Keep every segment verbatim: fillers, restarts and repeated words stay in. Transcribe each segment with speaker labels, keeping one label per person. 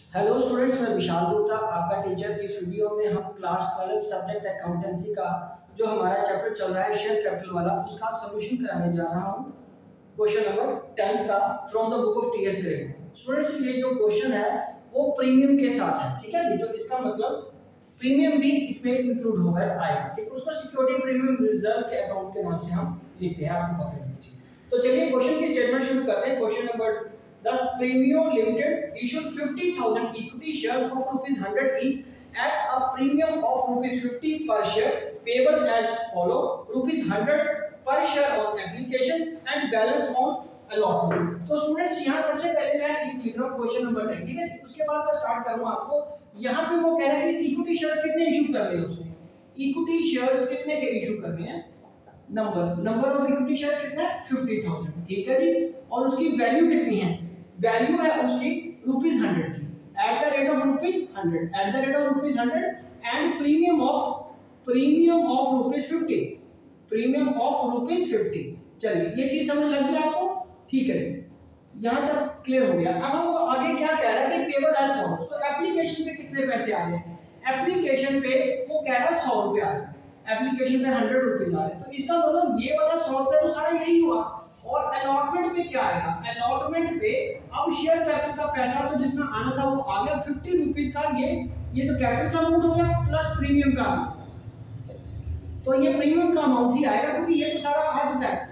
Speaker 1: Hello students, मैं विशाल गुप्ता आपका teacher. इस वीडियो में हम क्लास ट्वेल्व सब्जेक्ट अकाउंटेंसी का जो हमारा चैप्टर चल रहा है शेयर कैपिटल वाला, उसका सॉल्यूशन कराने जा रहा हूँ। क्वेश्चन नंबर टेंथ का from the book of TS grade. Students, ये जो क्वेश्चन है वो प्रीमियम के साथ है, ठीक है जी। तो इसका मतलब प्रीमियम भी इसमें इंक्लूड होगा आएगा, ठीक है। उसको सिक्योरिटी प्रीमियम रिजर्व के अकाउंट के नाम से हम लिखते हैं, आपको पता है। तो चलिए क्वेश्चन की स्टेटमेंट शुरू करते हैं। Question number Thus, Premium Limited issued fifty thousand equity shares of rupees one hundred each at a premium of rupees fifty per share, payable as follow: rupees one hundred per share on application and balance on allotment। तो students, यहाँ सबसे पहले मैं लिख रहा हूँ question number ten, ठीक है। उसके बाद मैं स्टार्ट करूँगा आपको। यहाँ पे वो कह रहे हैं कि इक्विटी शेयर्स कितने इशू कर रहे हैं उसने। इक्विटी शेयर्स कितने के इशू कर रहे हैं? Number number of equity shares कितना है? फिफ्टी थाउजेंड, ठीक है जी। और उसकी वैल्यू कितनी है? वैल्यू है उसकी रुपीज हंड्रेड की, at the rate of rupees hundred, at the rate of rupees hundred and premium of premium of rupees fifty, premium of rupees fifty. चलिए, ये चीज समझ लग गई आपको? ठीक है जी, यहां तक क्लियर हो गया। अब हम आगे क्या कह रहा है कि पेबल एज फॉलोज। तो एप्लीकेशन पे कितने पैसे आ रहे हैं? एप्लीकेशन पे वो कह रहा है सौ रुपए आ रहे हैं, एप्लीकेशन पे हंड्रेड रुपीज आ रहे हैं। तो इसका मतलब ये वाला सौ रुपए तो सारा यही हुआ। और अलॉटमेंट पे क्या आएगा? अलॉटमेंट पे अब शेयर कैपिटल का पैसा तो जितना आना था वो आ गया, फिफ्टी रुपीज का। ये ये तो कैपिटल का अमाउंट हो गया प्लस प्रीमियम का अमाउंट। तो ये प्रीमियम का अमाउंट ही आएगा क्योंकि ये तो सारा आ चुका है,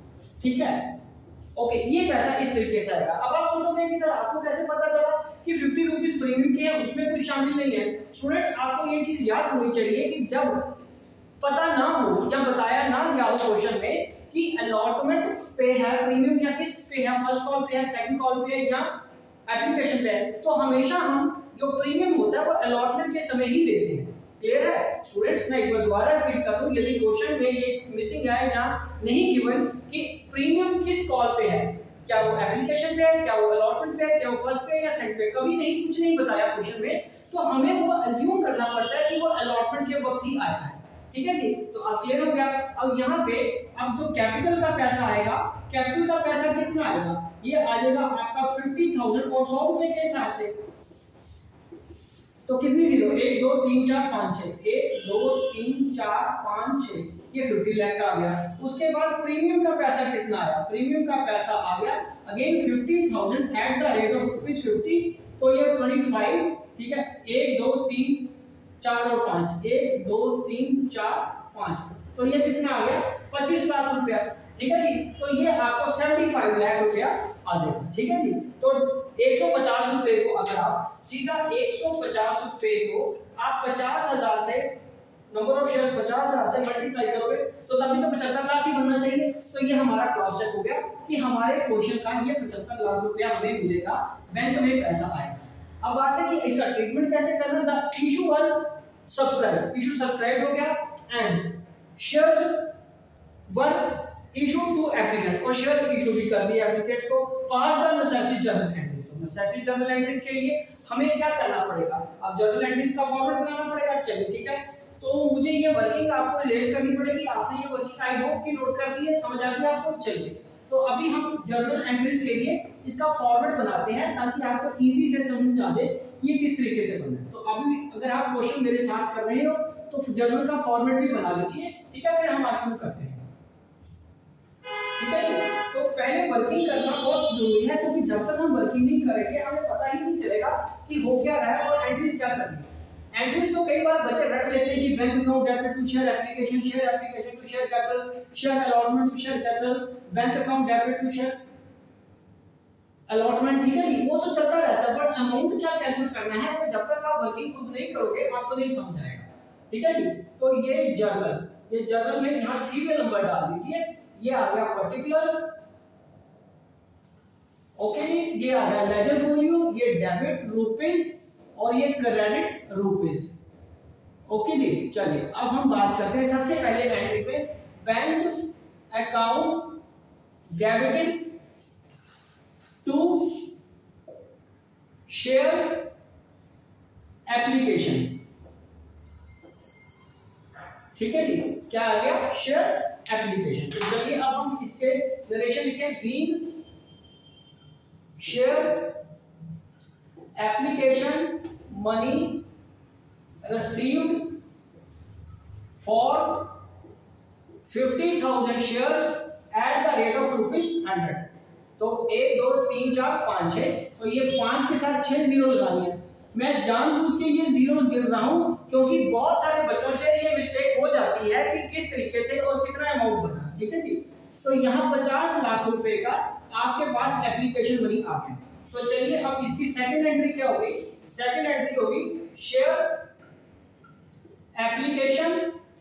Speaker 1: ठीक है। ओके, ये पैसा इस तरीके से आएगा। अब आप सोचोगे कि सर आपको कैसे पता चला कि फिफ्टी रुपीज प्रीमियम के हैं, उसमें कुछ शामिल नहीं है। स्टूडेंट्स, आपको ये चीज याद होनी चाहिए कि जब पता ना हो या बताया ना गया हो क्वेश्चन में कि अलॉटमेंट पे है प्रीमियम या किस पे है, फर्स्ट कॉल पे है, सेकंड कॉल पे है या एप्लीकेशन पे है, तो हमेशा हम जो प्रीमियम होता है वो अलॉटमेंट के समय ही लेते हैं। क्लियर है स्टूडेंट्स? मैं एक बार दोबारा रिपीट कर दूं, यदि क्वेश्चन में ये मिसिंग है या नहीं गिवन कि प्रीमियम किस कॉल पे है, क्या वो एप्लीकेशन पे है, क्या वो अलॉटमेंट पे है, क्या वो फर्स्ट पे है या सेकंड पे, कभी नहीं, कुछ नहीं बताया क्वेश्चन में, तो हमें वो अज्यूम करना पड़ता है कि वो अलॉटमेंट के वक्त ही आया है, ठीक है जी। तो अब क्लियर हो गया। अब यहाँ पे अब जो कैपिटल का पैसा आएगा, कैपिटल का पैसा कितना आएगा? ये आ जाएगा आपका फिफ्टी थाउजेंड और सौ रुपए के हिसाब से। तो कितनी जीरो? एक दो तीन चार पाँच छह, एक दो तीन चार पाँच छह, ये फिफ्टी लाख का आ गया। उसके बाद प्रीमियम का पैसा कितना आया? प्रीमियम का पैसा आ गया again fifty thousand at the rate of rupees fifty, तो ये ट्वेंटी फाइव, ठीक है। एक दो तीन चार और पांच, एक दो तीन चार पांच, तो ये कितना आ गया? पच्चीस लाख रुपया, ठीक है जी। तो ये आपको पचहत्तर लाख रुपया आ जाएगा, ठीक है जी। तो एक सौ पचास रुपए को अगर आप सीधा एक सौ पचास रुपए को आप पचास हजार से, नंबर ऑफ शेयर्स पचास हजार से मल्टीप्लाई करोगे तो तभी तो पचहत्तर लाख ही बनना चाहिए। तो ये हमारा क्रॉस चेक हो गया कि हमारे क्वेश्चन का ये पचहत्तर लाख रुपया हमें मिलेगा, बैंक में पैसा आएगा। अब बात है कि इसका ट्रीटमेंट कैसे करना। The issue one subscribe, issue subscribe हो गया and shares one issue to applicant, और शेयर इशू भी कर दिया एप्लीकेंट्स को। Pass the necessary journal entries, तो नेसेसरी जर्नल एंट्रीज के लिए हमें क्या करना पड़ेगा? अब जर्नल एंट्रीज का फॉर्मेट बनाना पड़ेगा। चलिए ठीक है, तो मुझे ये वर्किंग आपको रिलेट करनी पड़ेगी। आपने ये वर्किंग आई होप कि नोट कर ली है, समझ आ गया आपको। चलिए, तो अभी हम जर्नल एंट्रीज के लिए इसका फॉर्मेट बनाते हैं ताकि आपको इजी से समझ आ जाए ये किस तरीके से बनना है। तो अभी अगर आप क्वेश्चन मेरे साथ कर रहे हो तो जर्नल का फॉर्मेट भी बना लीजिए, ठीक है। फिर हम आज शुरू करते हैं, ठीक है। तो पहले वर्किंग करना बहुत जरूरी है क्योंकि जब तक हम वर्किंग नहीं करेंगे हमें पता ही नहीं चलेगा कि हो क्या रहा है और एंट्रीज क्या करनी है। एंट्रीज तो कई बार बच्चे रट लेते हैं कि bank account debit to share application, share application to share capital, share allotment to share capital, bank account debit to share allotment, ठीक है जी। वो तो चलता रहता है, बट अमाउंट क्या कैलकुलेट करना है वो जब तक आप वर्किंग खुद नहीं करोगे आपको नहीं समझ आएगा, ठीक है जी। तो ये जर्नल, ये जर्नल में यहाँ सीरियल नंबर डाल दीजिए। ये आ गया पर्टिकुलर्स, ओके जी। ये आ गया लेजर फॉलियो, ये डेबिट रुपीस और ये क्रेडिट रुपीस, ओके जी। चलिए अब हम बात करते हैं सबसे पहले एंट्री पे, bank account debited to share application, ठीक है जी। क्या आ गया? Share application. तो चलिए अब हम इसके नरेशन लिखें। Being share application money received for fifty thousand shares at the rate of rupees one hundred। तो एक दो तीन चार पाँच छः, तो ये पाँच के साथ छः जीरो लगानी है। मैं जानबूझ के ये जीरो गिर रहा हूँ क्योंकि बहुत सारे बच्चों से ये मिस्टेक हो जाती है कि किस तरीके से और कितना अमाउंट बना। ठीक है जी। तो यहाँ पचास लाख रुपए का आपके पास एप्लीकेशन मनी आ गया। तो चलिए अब इसकी सेकंड एंट्री क्या होगी? सेकंड एंट्री होगी share application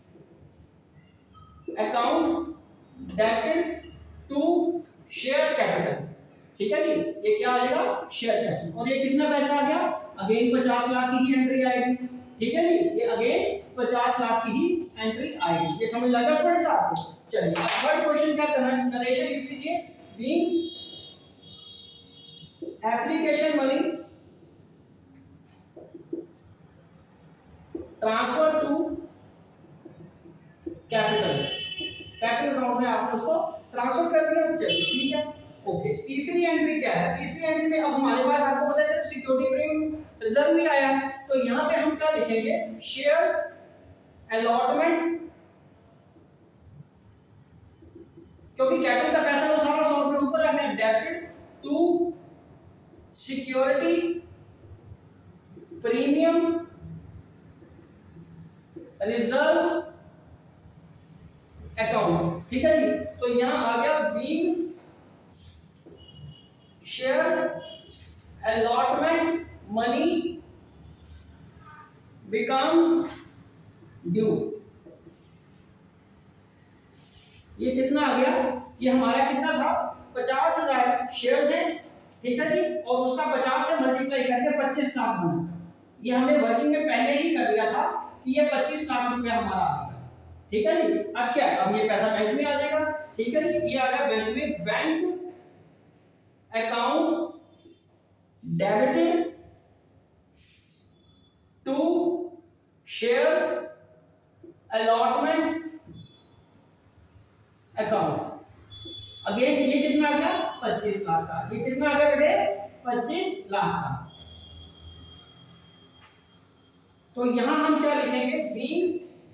Speaker 1: account debited to share capital. ठीक है जी, ये क्या आ जाएगा? Share capital. और ये कितना पैसा आ गया? अगेन पचास लाख की ही एंट्री आएगी। ठीक है जी, ये अगेन पचास लाख की ही एंट्री आएगी। ये समझ लगा स्टूडेंट्स आपको? चलिए अब थर्ड क्वेश्चन क्या करना है? नरेशन लिख लीजिए। Being application money transfer to capital, capital account में आपने उसको ट्रांसफर कर दिया। चलिए ठीक है, ओके। तीसरी एंट्री क्या है? तीसरी एंट्री में अब हमारे पास आपको पता है सिर्फ सिक्योरिटी प्रीमियम रिजर्व नहीं आया है, तो यहां पे हम क्या लिखेंगे? शेयर अलॉटमेंट, क्योंकि कैपिटल का पैसा वो सारा सौ रुपए ऊपर आ गया। Debit to security premium reserve account. ठीक है जी, तो यहां आ गया being share allotment money becomes due. ये कितना आ गया? ये हमारा कितना था? पचास हजार शेयर है। ठीक है जी, और उसका पचास से मल्टीप्लाई करके पच्चीस लाख बना। ये हमने वर्किंग में पहले ही कर लिया था कि ये पच्चीस लाख रुपया हमारा आ गया। ठीक है जी, अब क्या? अब ये पैसा बैंक में आ जाएगा। ठीक है जी, ये आ गया बैंक में। Bank account debited to share allotment account. Again ये कितना आ गया? पच्चीस लाख का। ये कितना आ गया बेटे? पच्चीस लाख का। तो यहां हम क्या लिखेंगे? Being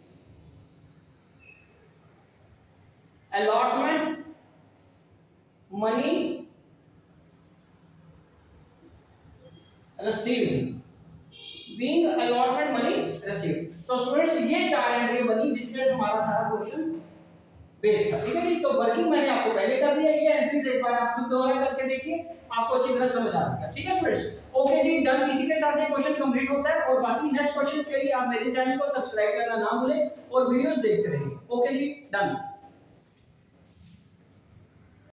Speaker 1: allotment money received, being allotment money received. तो स्टूडेंट्स ये चार एंट्री बनी जिसमें हमारा सारा क्वेश्चन बेस था। ठीक है जी, तो वर्किंग मैंने आपको पहले कर दिया। ये एंट्रीज एक बार आप खुद दोबारा करके देखिए, आपको अच्छी तरह समझ आ जाएगा। ठीक है स्टूडेंट्स, ओके जी, डन। इसी के साथ ये क्वेश्चन कंप्लीट होता है और बाकी नेक्स्ट क्वेश्चन के लिए आप मेरे चैनल को सब्सक्राइब करना ना भूलें और वीडियोस देखते रहिए। ओके जी, डन।